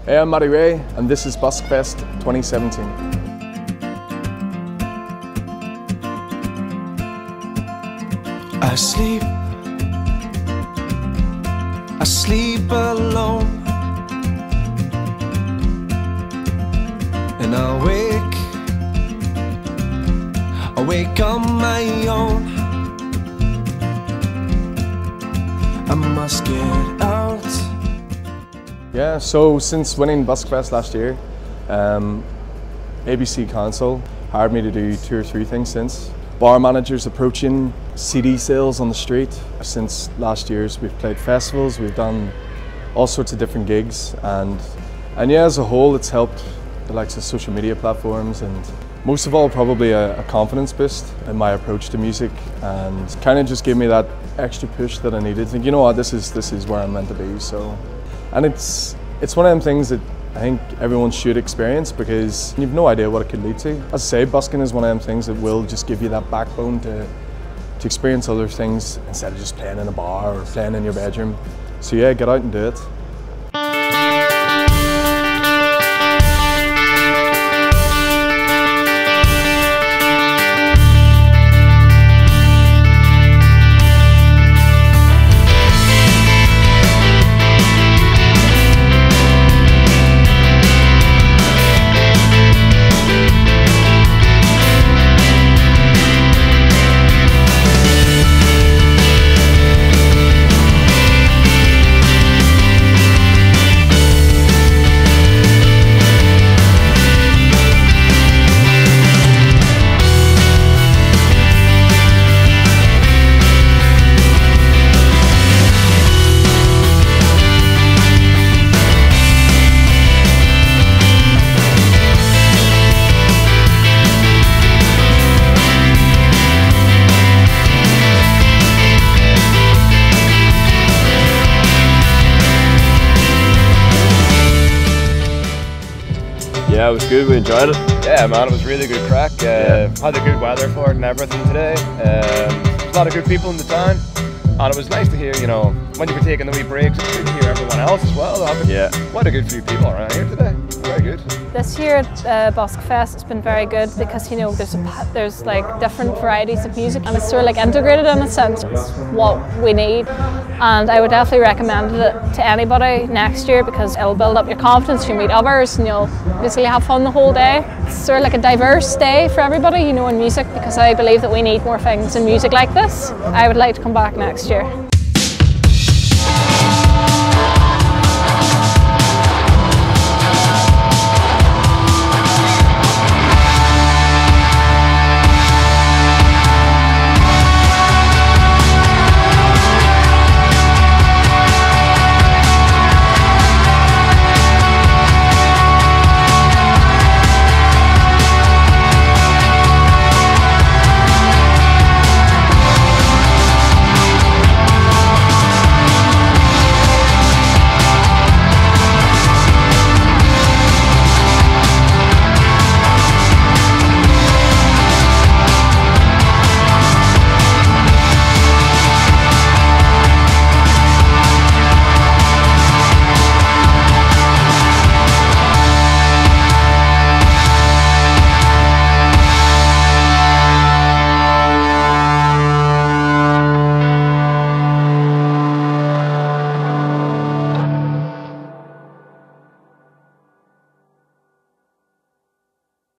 Hey, I'm Matty Ray, and this is Buskfest 2017. I sleep alone, and I wake on my own. I must get out. Yeah, so since winning Buskfest last year, ABC Council hired me to do 2 or 3 things since. Bar managers approaching, CD sales on the street. Since last year's, we've played festivals, we've done all sorts of different gigs, and yeah, as a whole, it's helped the likes of social media platforms, and most of all, probably a confidence boost in my approach to music, and kind of just gave me that extra push that I needed. Think, you know what, this is where I'm meant to be. So, and it's one of them things that I think everyone should experience, because you've no idea what it could lead to. As I say, busking is one of them things that will just give you that backbone to experience other things instead of just playing in a bar or playing in your bedroom. So yeah, get out and do it. Yeah, it was good, we enjoyed it. Yeah man, it was really good crack. Had the good weather for it and everything today. There's a lot of good people in the town, and it was nice to hear, you know, when you were taking the wee breaks, it's good to hear everyone else as well. Yeah. Quite a good few people around here today. Very good. This year at Buskfest has been very good because, you know, there's like different varieties of music, and it's sort of like integrated in a sense. It's what we need, and I would definitely recommend it to anybody next year because it'll build up your confidence, you'll meet others, and you'll basically have fun the whole day. It's sort of like a diverse day for everybody, you know, in music, because I believe that we need more things in music like this. I would like to come back next year.